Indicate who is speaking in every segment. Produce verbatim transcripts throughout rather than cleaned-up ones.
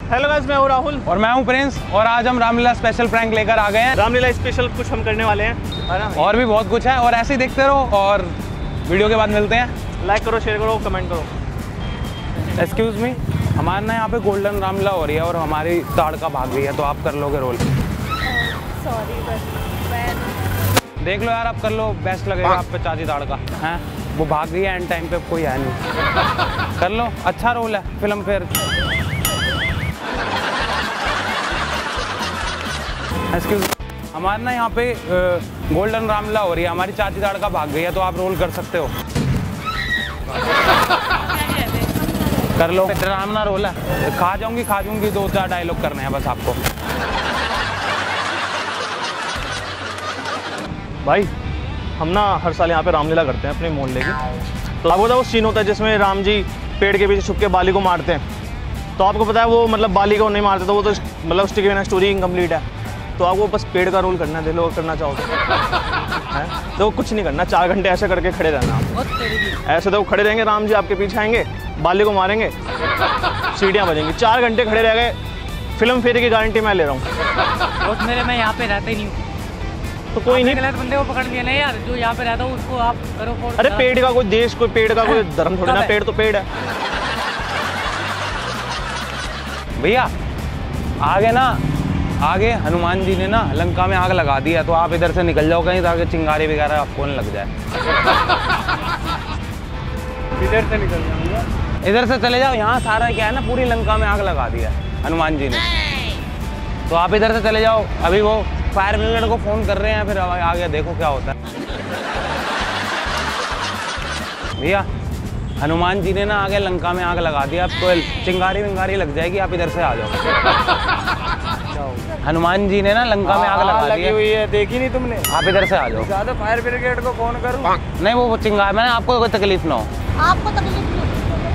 Speaker 1: Hello guys, मैं हूं राहुल
Speaker 2: और मैं हूं प्रिंस और आज हम रामलीला स्पेशल प्रैंक लेकर आ गए हैं।
Speaker 1: रामलीला स्पेशल कुछ हम करने वाले हैं
Speaker 2: और भी बहुत कुछ है और ऐसे ही देखते रहो और वीडियो के बाद मिलते हैं।
Speaker 1: लाइक करो, शेयर करो, कमेंट करो।
Speaker 2: एक्सक्यूज मी, हमारे ना यहाँ पे गोल्डन रामलीला हो रही है और हमारी ताड़का भाग गई है, तो आप कर लोगे रोल?
Speaker 3: सॉरी मैं
Speaker 2: देख लो यार, आप कर लो, बेस्ट लगेगा आप पे चाची ताड़का है। वो भाग गई है एंड टाइम पे, कोई है नहीं। कर लो, अच्छा रोल है फिल्म फेयर। एक्सक्यूज, हमारे ना यहाँ पे गोल्डन रामलीला हो रही है, हमारी चाची ताड़का भाग गई है, तो आप रोल कर सकते हो। कर लो, डरावना रोल है। खा जाऊंगी खा जाऊंगी दो चार डायलॉग करने हैं बस आपको।
Speaker 1: भाई हम ना हर साल यहाँ पे रामलीला करते हैं अपने मोहल्ले की। तो आपको पता है वो सीन होता है जिसमें राम जी पेड़ के पीछे छुप के बाली को मारते हैं। तो आपको पता है वो मतलब बाली को नहीं मारते, तो वो तो मतलब उसके बिना स्टोरी इनकम्प्लीट है। तो आपको बस पेड़ का रोल करना है, दे लो करना चाहो तो है तो कुछ नहीं करना, चार घंटे ऐसे करके खड़े रहना आप। ऐसे तो खड़े रहेंगे, राम जी आपके पीछे आएंगे, बाली को मारेंगे, सीढ़ियाँ बजेंगी, चार घंटे खड़े रह गए, फिल्म फेयर की गारंटी मैं ले रहा हूँ।
Speaker 4: और मेरे मैं यहाँ पे रहता ही नहीं हूँ,
Speaker 1: तो कोई नहीं,
Speaker 4: गलत बंदे को पकड़ लिया ना यार, जो यहाँ पे रहता हूँ उसको आप करो फोन।
Speaker 1: अरे पेड़ का कोई देश, कोई पेड़ का कोई धर्म थोड़ी ना, पेड़ तो पेड़ है
Speaker 2: भैया। आगे ना आगे हनुमान जी ने ना लंका में आग लगा दी है, तो आप इधर से निकल जाओ कहीं ताकि चिंगारी वगैरह आपको न लग जाए।
Speaker 1: इधर से निकल जाऊंगा,
Speaker 2: इधर से चले जाओ, यहाँ सारा क्या है ना, पूरी लंका में आग लगा दी है हनुमान जी ने, तो आप इधर से चले जाओ। अभी वो फायर ब्रिगेड को फोन कर रहे हैं, फिर आगे देखो क्या होता है। भैया हनुमान जी ने ना आगे लंका में आग लगा दी, आपको चिंगारी विंगारी लग जाएगी, आप इधर से आ जाओ। हनुमान जी ने ना लंका में आग लगा दी
Speaker 1: हुई है, देखी नहीं तुमने?
Speaker 2: आप इधर से आ जाओ।
Speaker 1: ज्यादा फायर ब्रिगेड को फोन करूं?
Speaker 2: नहीं वो चिंगारी, मैंने आपको कोई तकलीफ ना हो।
Speaker 3: आपको तकलीफ नहीं।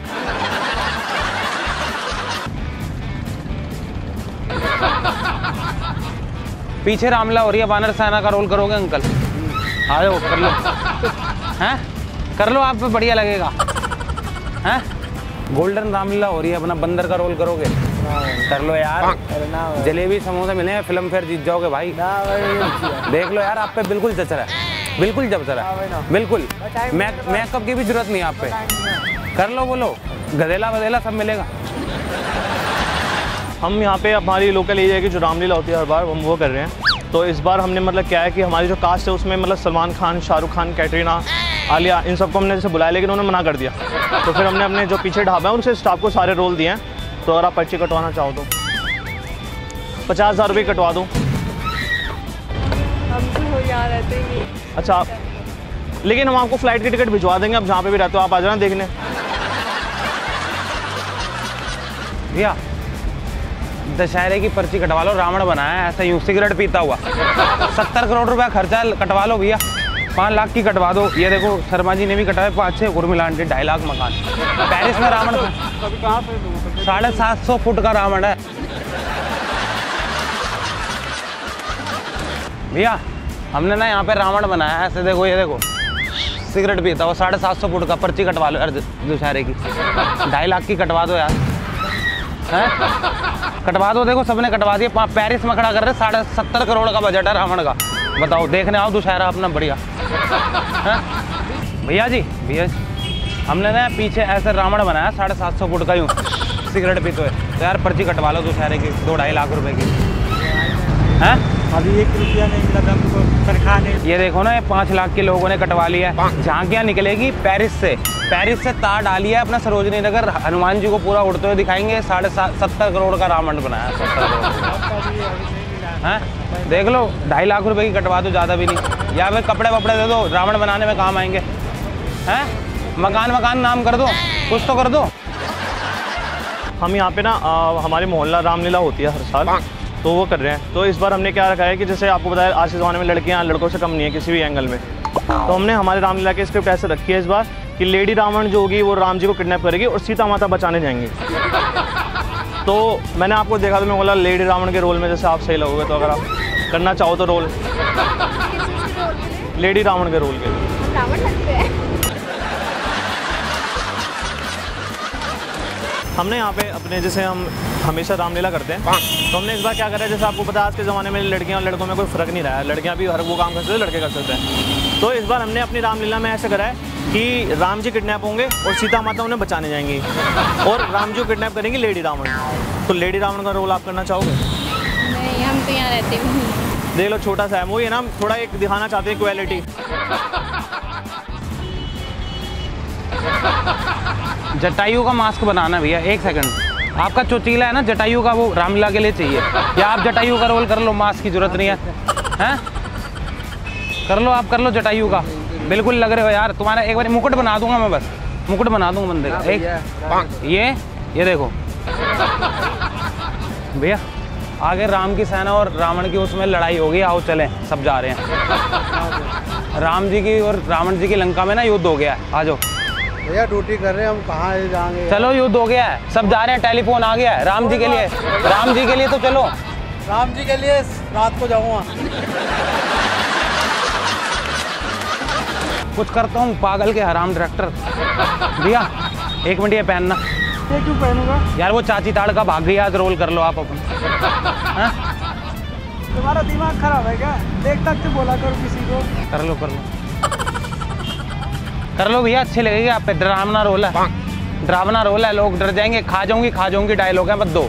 Speaker 2: पीछे रामलीला हो रही है, वानर सेना का रोल करोगे अंकल? आ जाओ कर लो, हैं कर लो, आप पे बढ़िया लगेगा। हैं गोल्डन रामलीला हो रही है, अपना बंदर का रोल करोगे? कर लो यार, जलेबी समोसे मिले हैं, फिल्म फेयर जीत जाओगे भाई। देख लो यार, आप पे बिल्कुल जच रहा है, बिल्कुल जच रहा है, बिल्कुल। मेकअप की भी जरूरत नहीं आप पे, कर लो, बोलो गधेला वधेला सब मिलेगा।
Speaker 1: हम यहाँ पे हमारी लोकल एरिया की जो रामलीला होती है हर बार, हम वो कर रहे हैं। तो इस बार हमने मतलब क्या है कि हमारी जो कास्ट है उसमें मतलब सलमान खान, शाहरुख खान, कैटरीना, आलिया, इन सबको हमने जैसे बुलाया, लेकिन उन्होंने मना कर दिया। तो फिर हमने अपने जो पीछे ढाबा है उनसे स्टाफ को सारे रोल दिए हैं। तो अगर आप पर्ची कटवाना चाहो तो पचास हज़ार रुपये कटवा दूँ।
Speaker 3: हम तो यहाँ रहते ही नहीं।
Speaker 1: अच्छा आप, लेकिन हम आपको फ्लाइट की टिकट भिजवा देंगे, आप जहाँ पे भी रहते हो आप आ जाना देखने।
Speaker 2: भैया दशहरे की पर्ची कटवा लो, रावण बनाया है ऐसा यूं सिगरेट पीता हुआ। सत्तर करोड़ रुपया खर्चा, कटवा लो भैया, पाँच लाख की कटवा दो। ये देखो शर्मा जी ने भी कटवाए पाँच छः उर्मिलांटी, ढाई लाख मकान। पेरिस में रावण साढ़े सात सौ फुट का रावण है भैया। हमने ना यहाँ पे रावण बनाया है ऐसे, देखो ये देखो सिगरेट पीता हुआ, साढ़े सात सौ फुट का। पर्ची कटवा लो यार दशहरे की, ढाई लाख की कटवा दो यार, हैं कटवा दो। देखो सबने कटवा दिया, पेरिस में खड़ा कर रहे, साढ़े सत्तर करोड़ का बजट है रावण का। बताओ, देखने आओ दशहरा अपना बढ़िया। भैया जी भैया हमने ना पीछे ऐसे रावण बनाया साढ़े सात सौ फुट का यूँ सिगरेट पीते हुए, तो यार पर्ची कटवा लो दशहरे की, दो ढाई लाख रुपए की। हैं
Speaker 1: अभी एक रुपया नहीं मिला था हमको तनख्वाह ने।
Speaker 2: ये देखो ना, ये पाँच लाख के लोगों ने कटवा लिया है। झांकियाँ निकलेगी पेरिस से, पेरिस से तार डाली है अपना सरोजनी नगर, हनुमान जी को पूरा उड़ते हुए दिखाएंगे। साढ़े सत्तर करोड़ का रावण बनाया, सत्तर करोड़ हैं। देख लो, ढाई लाख रुपए की कटवा दो, ज़्यादा भी नहीं। या फिर कपड़े वपड़े दे दो, रावण बनाने में काम आएंगे। हैं मकान मकान नाम कर दो, कुछ तो कर दो।
Speaker 1: हम यहाँ पे ना आ, हमारे मोहल्ला रामलीला होती है हर साल, तो वो कर रहे हैं। तो इस बार हमने क्या रखा है कि जैसे आपको बताया आज के ज़माने में लड़कियाँ लड़कों से कम नहीं है किसी भी एंगल में। तो हमने हमारे रामलीला की स्क्रिप्ट ऐसे रखी है इस बार कि लेडी रावण जो होगी वो राम जी को किडनैप करेगी और सीता माता बचाने जाएंगी। तो मैंने आपको देखा तो मैं बोला लेडी रावण के रोल में जैसे आप सही लगोगे, तो अगर आप करना चाहो तो रोल लेडी रावण के रोल के
Speaker 3: रावण लगते हैं।
Speaker 1: हमने यहाँ पे अपने जैसे हम हमेशा रामलीला करते हैं। तो हमने इस बार क्या करा है, जैसे आपको पता है आज के ज़माने में लड़कियां और लड़कों में कोई फ़र्क नहीं रहा है, लड़कियां भी हर वो काम कर सकते हैं, लड़के कर सकते हैं। तो इस बार हमने अपनी रामलीला में ऐसा करा है कि राम जी किडनैप होंगे और सीता माता उन्हें बचाने जाएंगी, और राम जी को किडनैप करेंगी लेडी रावण। तो लेडी रावण का रोल आप करना चाहोगे?
Speaker 3: नहीं, हम तो यहाँ रहते भी नहीं।
Speaker 1: देख लो, छोटा सा है वो, ये ना थोड़ा एक दिखाना चाहते हैं क्वालिटी।
Speaker 2: जटायु का मास्क बनाना भैया, एक सेकंड। आपका चोचीला है ना जटायु का, वो रामलीला के लिए चाहिए, या आप जटायु का रोल कर लो, मास्क की जरूरत नहीं है। हैं कर लो, आप कर लो जटायु का, बिल्कुल लग रहे हो यार। तुम्हारा एक बार मुकुट बना दूंगा मैं, बस मुकुट बना दूंगा बंदे का। एक ये ये देखो भैया, आगे राम की सेना और रावण की उसमें लड़ाई होगी, आओ चलें, सब जा रहे हैं। राम जी की और रावण जी की लंका में ना युद्ध हो गया है, आ जाओ
Speaker 5: भैया। ड्यूटी कर रहे हैं हम, कहाँ जाएंगे?
Speaker 2: चलो, युद्ध हो गया है, सब जा रहे हैं, टेलीफोन आ गया है राम जी के लिए, राम जी के लिए तो चलो।
Speaker 5: राम जी के लिए रात को जाऊँगा।
Speaker 2: कुछ करता हूँ, पागल के हराम डायरेक्टर। भैया एक मिनट ये पहनना।
Speaker 5: ये क्यों पहनूंगा?
Speaker 2: यार वो चाची ताड़ का भाग गई, आज रोल कर लो आप अपन। हाँ?
Speaker 5: तुम्हारा दिमाग खराब है क्या? देख तक तो बोला करो किसी को।
Speaker 2: कर लो कर लो कर लो भैया, अच्छे लगेगी आप पे। डरावना रोल है, डरावना रोल है, लोग डर जाएंगे। खा जाऊंगी खा जाऊंगी डायलॉग है, मत दो।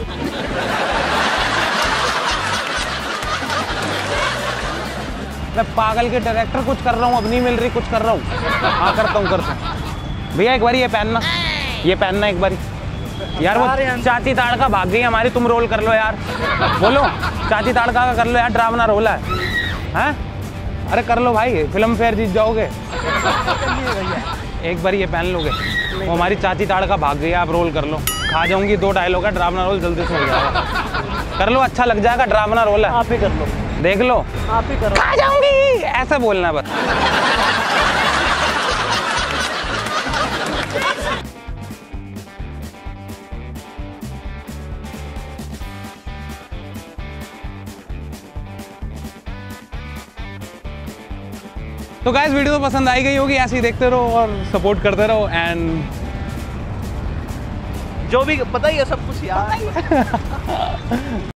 Speaker 2: मैं पागल के डायरेक्टर कुछ कर रहा हूँ, अब नहीं मिल रही, कुछ कर रहा हूँ। हाँ करता हूँ करता हूँ भैया। एक बार ये पहनना, ये पहनना एक बार यार। वो चाची ताड़ का भाग गई हमारी, तुम रोल कर लो यार। बोलो, चाची ताड़ का कर लो यार, डरावना रोल है। हैं? अरे कर लो भाई, फिल्म फेयर जीत जाओगे। एक बार ये पहन लोगे, वो हमारी चाची ताड़ का भाग गई, आप रोल कर लो। खा जाऊंगी, दो डायलॉग है, डरावना रोल जल्दी से हो जाएगा। कर लो, अच्छा लग जाएगा, डरावना रोल है।
Speaker 5: आप ही कर लो,
Speaker 2: देख लो,
Speaker 5: आप ही करो।
Speaker 2: खा जाऊंगी ऐसा बोलना बस। तो गाइस वीडियो तो पसंद आई गई होगी, ऐसे ही देखते रहो और सपोर्ट करते रहो। एंड
Speaker 1: जो भी पता ही है सब कुछ यार।